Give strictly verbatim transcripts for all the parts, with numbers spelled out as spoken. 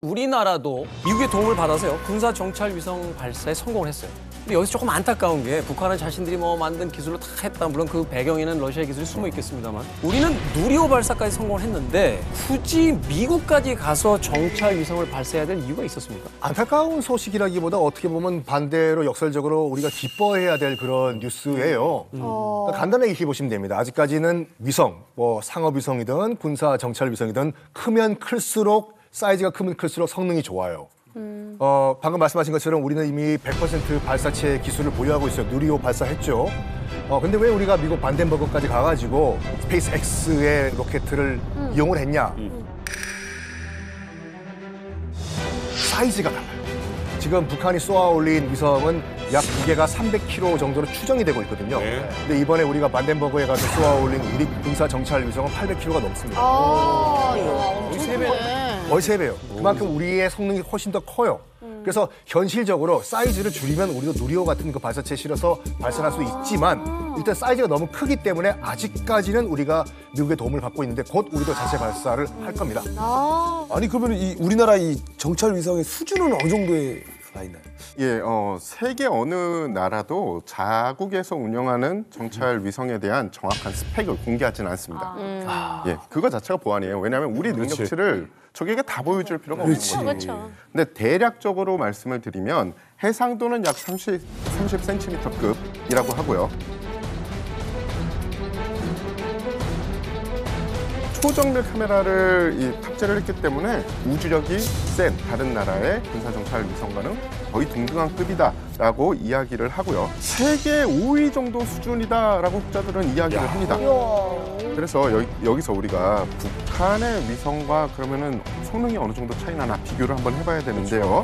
우리나라도 미국의 도움을 받아서요 군사 정찰 위성 발사에 성공을 했어요. 근데 여기서 조금 안타까운 게 북한은 자신들이 뭐 만든 기술로 다 했다. 물론 그 배경에는 러시아의 기술이 숨어 있겠습니다만 우리는 누리호 발사까지 성공을 했는데 굳이 미국까지 가서 정찰 위성을 발사해야 될 이유가 있었습니까? 안타까운 소식이라기보다 어떻게 보면 반대로 역설적으로 우리가 기뻐해야 될 그런 뉴스예요. 음. 어... 그러니까 간단하게 이렇게 보시면 됩니다. 아직까지는 위성, 뭐 상업 위성이든 군사 정찰 위성이든 크면 클수록 사이즈가 크면 클수록 성능이 좋아요. 음. 어, 방금 말씀하신 것처럼 우리는 이미 백 퍼센트 발사체 기술을 보유하고 있어요. 누리호 발사했죠. 어, 근데 왜 우리가 미국 반덴버그까지 가가지고 스페이스 X의 로켓을 음. 이용을 했냐? 음. 사이즈가 달라요. 지금 북한이 쏘아 올린 위성은 약 무게가 삼백 킬로그램 정도로 추정이 되고 있거든요. 네. 근데 이번에 우리가 반덴버그에 가서 쏘아 올린 우리 군사 정찰 위성은 팔백 킬로그램가 넘습니다. 아, 거의 세 배. 거의 세 배요. 그만큼 우리의 성능이 훨씬 더 커요. 음. 그래서 현실적으로 사이즈를 줄이면 우리도 누리호 같은 그 발사체에 실어서 발사할 수 있지만 일단 사이즈가 너무 크기 때문에 아직까지는 우리가 미국의 도움을 받고 있는데 곧 우리도 자체 발사를 할 겁니다. 아. 아니 그러면 이 우리나라 이 정찰 위성의 수준은 어느 정도에 가 있나요? 예, 어, 세계 어느 나라도 자국에서 운영하는 정찰 위성에 대한 정확한 스펙을 공개하지는 않습니다. 아. 음. 예, 그거 자체가 보안이에요. 왜냐하면 우리 능력치를 적에게 다 보여줄 필요가 없는 거죠. 그렇죠. 근데 대략적으로 말씀을 드리면 해상도는 약 삼십, 삼십 센티미터급이라고 하고요. 초정밀 카메라를 이 탑재를 했기 때문에 우주력이 센 다른 나라의 군사정찰 위성과는 거의 동등한 급이다라고 이야기를 하고요. 세계 오 위 정도 수준이다라고 학자들은 이야기를 야. 합니다. 그래서 여기, 여기서 우리가 북한의 위성과 그러면은 성능이 어느 정도 차이 나나 비교를 한번 해봐야 되는데요.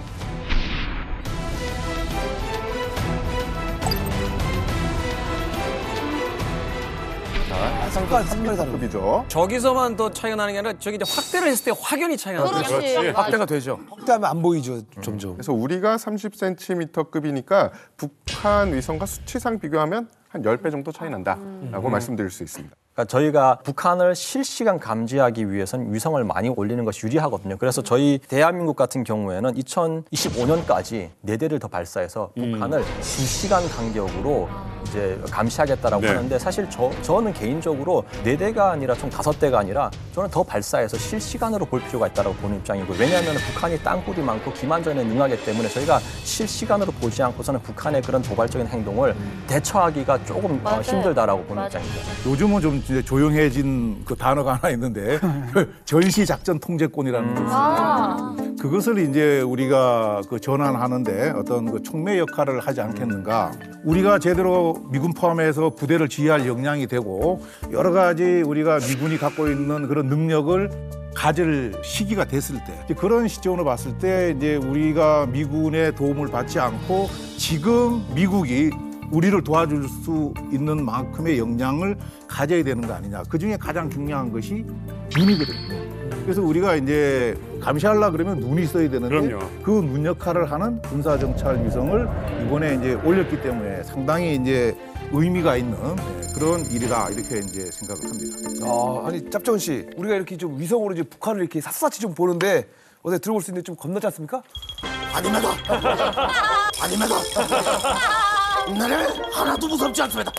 상관 삼미터급이죠. 저기서만 더 차이가 나는 게 아니라 저기 이제 확대를 했을 때 확연히 차이가 나죠. 그렇지. 확대가 되죠. 확대하면 안 보이죠, 점점. 그래서 우리가 삼십 센티미터급이니까 북한 위성과 수치상 비교하면 한 십 배 정도 차이 난다라고 음. 말씀드릴 수 있습니다. 그러니까 저희가 북한을 실시간 감지하기 위해서는 위성을 많이 올리는 것이 유리하거든요. 그래서 저희 대한민국 같은 경우에는 이천이십오 년까지 네 대를 더 발사해서 북한을 두 시간 간격으로 이제 감시하겠다라고 네. 하는데 사실 저, 저는 개인적으로 네 대가 아니라 총 다섯 대가 아니라 저는 더 발사해서 실시간으로 볼 필요가 있다고 보는 입장이고 왜냐하면 북한이 땅굴이 많고 기만전에 능하기 때문에 저희가 실시간으로 보지 않고서는 북한의 그런 도발적인 행동을 대처하기가 조금 어, 힘들다라고 보는 맞아요. 입장입니다. 요즘은 좀 이제 조용해진 그 단어가 하나 있는데 전시 작전 통제권이라는 게 있습니다. 아. 그것을 이제 우리가 그 전환하는데 어떤 그 촉매 역할을 하지 않겠는가. 우리가 제대로 미군 포함해서 부대를 지휘할 역량이 되고 여러 가지 우리가 미군이 갖고 있는 그런 능력을 가질 시기가 됐을 때 그런 시점으로 봤을 때 이제 우리가 미군의 도움을 받지 않고 지금 미국이 우리를 도와줄 수 있는 만큼의 역량을 가져야 되는 거 아니냐. 그중에 가장 중요한 것이 눈이거든요. 그래서 우리가 이제 감시하려고 그러면 눈이 있어야 되는데 그 눈 역할을 하는 군사정찰 위성을 이번에 이제 올렸기 때문에 상당히 이제 의미가 있는 그런 일이다 이렇게 이제 생각을 합니다. 아, 아니 짭정은 씨, 우리가 이렇게 좀 위성으로 이제 북한을 이렇게 샅샅이 좀 보는데 어제 들어볼 수 있는데 좀 겁나지 않습니까? 아닙니다. 아닙니다. 나를 하나도 무섭지 않습니다.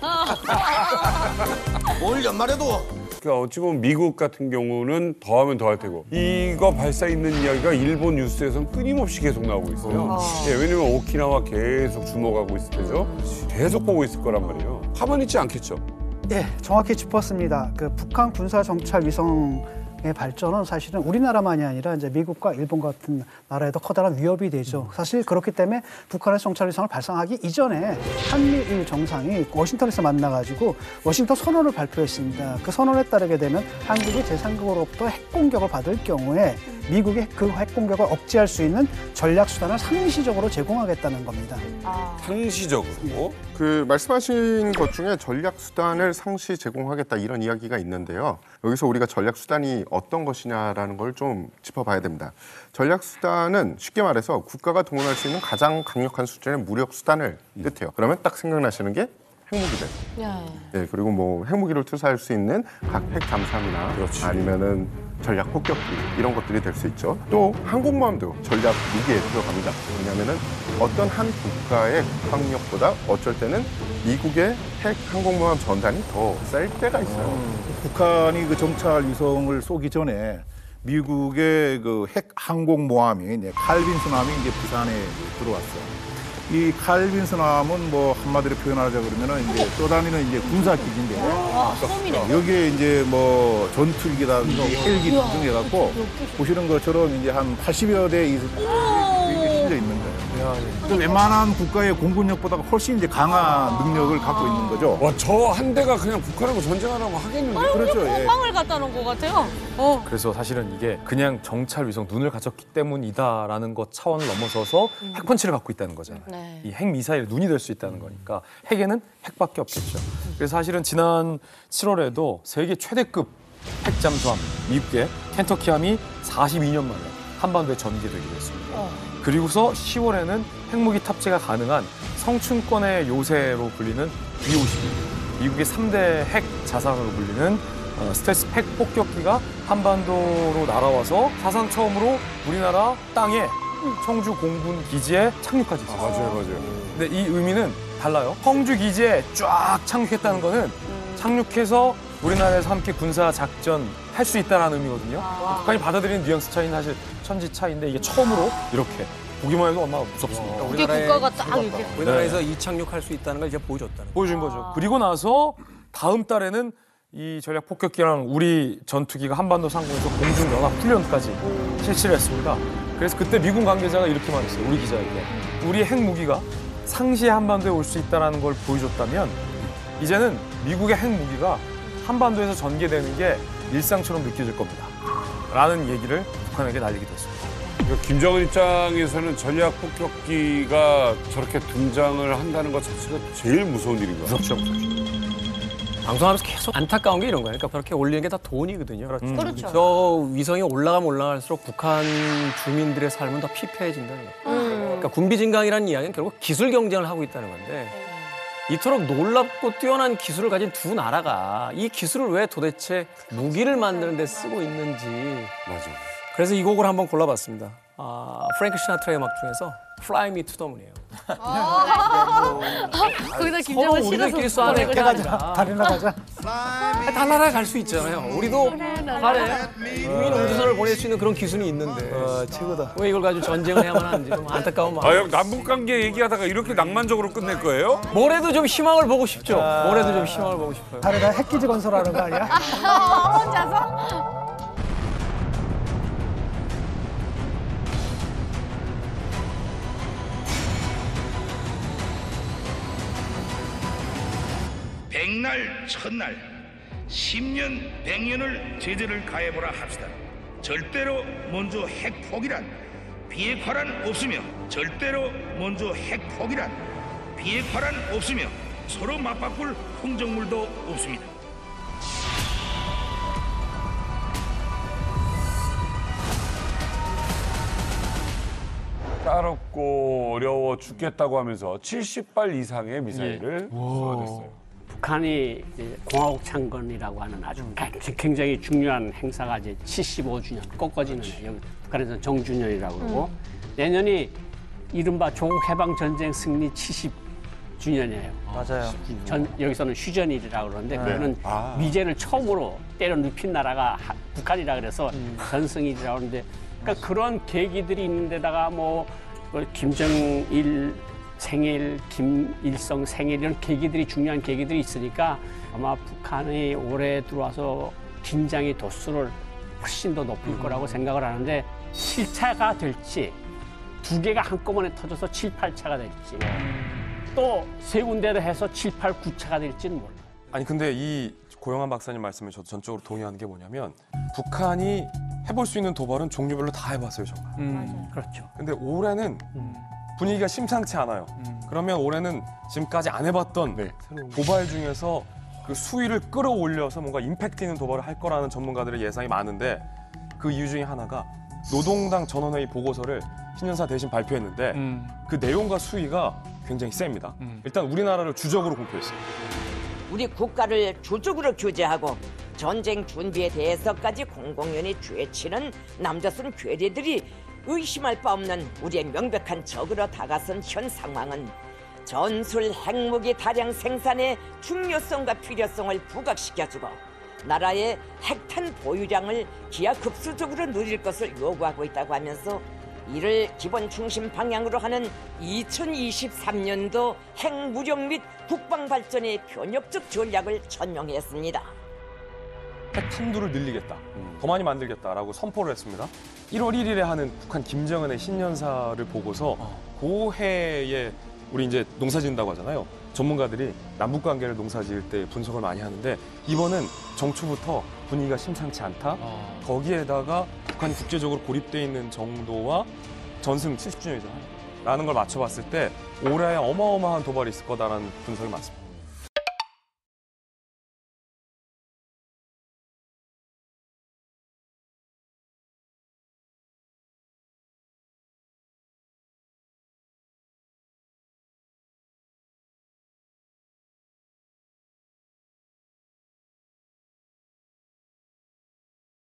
올 연말에도 그러니까 어찌 보면 미국 같은 경우는 더하면 더할 테고 이거 발사 있는 이야기가 일본 뉴스에서는 끊임없이 계속 나오고 있어요. 아. 예, 왜냐면 오키나와 계속 주목하고 있을 테죠. 계속 보고 있을 거란 말이에요. 가만히 있지 않겠죠. 네, 정확히 짚었습니다. 그 북한 군사 정찰 위성의 발전은 사실은 우리나라만이 아니라 이제 미국과 일본 같은 나라에도 커다란 위협이 되죠. 사실 그렇기 때문에 북한의 정찰 위성을 발사하기 이전에 한미일 정상이 워싱턴에서 만나가지고 워싱턴 선언을 발표했습니다. 그 선언에 따르게 되면 한국이 제삼국으로부터 핵 공격을 받을 경우에 미국이 그 핵 공격을 억제할 수 있는 전략 수단을 상시적으로 제공하겠다는 겁니다. 아. 상시적으로? 그 말씀하신 것 중에 전략 수단을 상시 제공하겠다 이런 이야기가 있는데요. 여기서 우리가 전략 수단이 어떤 것이냐라는 걸 좀 짚어봐야 됩니다. 전략 수단은 쉽게 말해서 국가가 동원할 수 있는 가장 강력한 수준의 무력 수단을 뜻해요. 그러면 딱 생각나시는 게 핵무기들. 예, 그리고 뭐 핵무기를 투사할 수 있는 각 핵 잠수함이나 그렇지. 아니면은 전략 폭격기 이런 것들이 될 수 있죠. 또 항공모함도 전략 무기에 들어갑니다. 왜냐하면은 어떤 한 국가의 국방력보다 어쩔 때는 미국의 핵 항공모함 전단이 더 셀 때가 있어요. 북한이 그 정찰 위성을 쏘기 전에 미국의 그 핵 항공모함이 이제 칼빈스함이 이제 부산에 들어왔어요. 이 칼빈스함은 뭐 한마디로 표현하자 그러면은 이제 떠다니는 이제 군사 기지인데 와, 처음이네. 여기에 이제 뭐 전투기라든가 헬기 등등해 갖고 보시는 것처럼 이제 한 팔십여 대 이상 이게 실려 있는 거예요. 또 웬만한 국가의 공군력보다 훨씬 이제 강한 능력을 갖고 있는 거죠. 와, 저 한 대가 그냥 북한하고 전쟁하라고 하겠는데? 그렇죠. 예. 빵을 갖다 놓은 것 같아요. 어. 그래서 사실은 이게 그냥 정찰 위성 눈을 가졌기 때문이다라는 것 차원을 넘어서서 핵펀치를 갖고 있다는 거잖아요. 네. 이 핵 미사일 눈이 될 수 있다는 거니까 핵에는 핵밖에 없겠죠. 그래서 사실은 지난 칠월에도 세계 최대급 핵 잠수함 미국의 켄터키함이 사십이 년 만에 한반도에 전개되기로 했습니다. 어. 그리고서 시월에는 핵무기 탑재가 가능한 성층권의 요새로 불리는 비 오십일, 미국의 삼 대 핵 자산으로 불리는 어, 스텔스 핵 폭격기가 한반도로 날아와서 사상 처음으로 우리나라 땅에 청주 공군 기지에 착륙까지 했어요. 맞아요, 맞아요. 근데 이 의미는 달라요. 청주 기지에 쫙 착륙했다는 거는 착륙해서 우리나라에서 함께 군사 작전 할 수 있다는 의미거든요. 북한이 받아들이는 뉘앙스 차이는 사실 천지 차이인데 이게 처음으로 이렇게 보기만 해도 얼마나 무섭습니까? 이게 국가가 딱 이렇게. 우리나라에서 이착륙할 수 있다는 걸 이제 보여줬다는 거예요. 보여준 거죠. 그리고 나서 다음 달에는 이 전략 폭격기랑 우리 전투기가 한반도 상공에서 공중 연합 훈련까지 실시를 했습니다. 그래서 그때 미군 관계자가 이렇게 말했어요. 우리 기자에게. 우리 핵무기가 상시에 한반도에 올 수 있다는 걸 보여줬다면 이제는 미국의 핵무기가 한반도에서 전개되는 게 일상처럼 느껴질 겁니다. 라는 얘기를 북한에게 날리기도 했습니다. 그러니까 김정은 입장에서는 전략 폭격기가 저렇게 등장을 한다는 것 자체가 제일 무서운 일인 거예요. 무섭죠, 무섭죠. 방송하면서 계속 안타까운 게 이런 거예요. 그러니까 그렇게 올리는 게 다 돈이거든요. 그렇죠. 그렇죠. 저 위성이 올라가면 올라갈수록 북한 주민들의 삶은 더 피폐해진다는 거예요. 음. 그러니까 군비 증강이라는 이야기는 결국 기술 경쟁을 하고 있다는 건데 이토록 놀랍고 뛰어난 기술을 가진 두 나라가 이 기술을 왜 도대체 무기를 만드는 데 쓰고 있는지. 맞아. 그래서 이 곡을 한번 골라봤습니다. 아, 프랭크 시나트라의 음악 중에서 Fly Me to the Moon이에요. 거기다 서로 김정은 우리들끼리 싫어서 쏴는 노래가 게 나와. 아니라 달에 나가자. 달나라에 갈 수 있잖아요. 우리도 달에 국민 우주선을 보낼 수 있는 그런 기술이 있는데 최고다. 왜 이걸 가지고 전쟁을 해야만 하는지 좀 안타까운 마음. 아, 형 남북 관계 얘기하다가 이렇게 낭만적으로 끝낼 거예요? 뭐래도 좀 희망을 보고 싶죠. 뭐래도 좀 희망을 보고 싶어요. 달에다 핵기지 건설하는 거 아니야? 혼자서? 백날 천날 십년 백년을 제재를 가해보라 합시다. 절대로 먼저 핵폭이란 비핵화란 없으며 절대로 먼저 핵폭이란 비핵화란 없으며 서로 맞바꿀 흥정물도 없습니다. 까롭고 어려워 죽겠다고 하면서 칠십 발 이상의 미사일을 쏘아댔어요. 북한이 이제 공화국 창건이라고 하는 아주 굉장히 중요한 행사가 이제 칠십오 주년 꺾어지는데 여기 북한에서는 정주년이라고 그러고 내년이 이른바 조국 해방 전쟁 승리 칠십 주년이에요. 맞아요. 전, 여기서는 휴전일이라고 그러는데 그거는 미제를 처음으로 때려 눕힌 나라가 하- 북한이라 그래서 전승일이라고 그러는데 그러니까 그런 계기들이 있는데다가 뭐 김정일 생일, 김일성 생일 이런 계기들이 중요한 계기들이 있으니까 아마 북한이 올해 들어와서 긴장의 도수를 훨씬 더 높일 거라고 생각을 하는데 칠 차가 될지 두 개가 한꺼번에 터져서 칠, 팔 차가 될지 또 세 군데를 해서 칠, 팔, 구 차가 될지는 몰라요. 아니 근데 이 고영한 박사님 말씀에 저도 전적으로 동의하는 게 뭐냐면 북한이 해볼 수 있는 도발은 종류별로 다 해봤어요 정말. 그렇죠. 근데 올해는 분위기가 심상치 않아요. 그러면 올해는 지금까지 안 해봤던 도발 중에서 그 수위를 끌어올려서 뭔가 임팩트 있는 도발을 할 거라는 전문가들의 예상이 많은데 그 이유 중에 하나가 노동당 전원회의 보고서를 신년사 대신 발표했는데 그 내용과 수위가 굉장히 셉니다. 일단 우리나라를 주적으로 공표했어요. 우리 국가를 조직으로 규제하고 전쟁 준비에 대해서까지 공공연히 죄치는 남자순 괴뢰들이 의심할 바 없는 우리의 명백한 적으로 다가선 현 상황은 전술 핵무기 다량 생산의 중요성과 필요성을 부각시켜주고 나라의 핵탄 보유량을 기하급수적으로 늘릴 것을 요구하고 있다고 하면서 이를 기본 중심 방향으로 하는 이천이십삼 년도 핵무력 및 국방발전의 변혁적 전략을 천명했습니다. 핵 탄두를 늘리겠다, 더 많이 만들겠다라고 선포를 했습니다. 일월 일일에 하는 북한 김정은의 신년사를 보고서 그 해에 우리 이제 농사 지은다고 하잖아요. 전문가들이 남북 관계를 농사 지을 때 분석을 많이 하는데 이번은 정초부터 분위기가 심상치 않다. 거기에다가 북한이 국제적으로 고립돼 있는 정도와 전승 칠십 주년이잖아요. 라는 걸 맞춰봤을 때 올해 어마어마한 도발이 있을 거다라는 분석이 많습니다.